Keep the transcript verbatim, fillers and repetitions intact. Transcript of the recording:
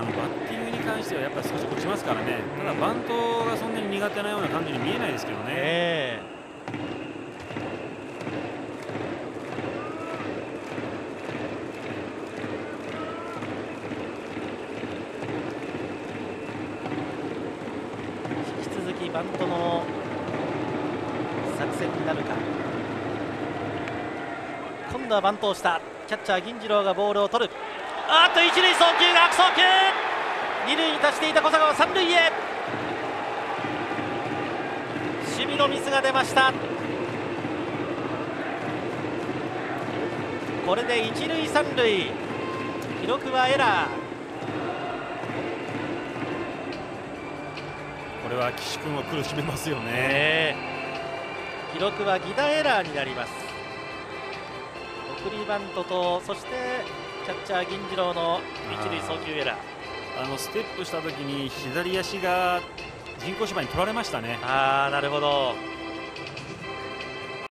あのバッティングに関してはやっぱり少し落ちますからね。ただバントがそんなに苦手なような感じに見えないですけどね。 え引き続きバントの作戦になるか。今度はバントをしたキャッチャー銀次郎がボールを取る。あーっと一塁送球が悪送球、二塁に達していた小坂は三塁へ。守備のミスが出ました。これで一塁三塁、記録はエラー。 これは岸君を苦しめますよね。 ね、記録は犠打エラーになります。送りバントと、そしてキャッチャー銀次郎の一塁送球エラー。 あのステップした時に左足が人工芝に取られましたね。 あー、なるほど。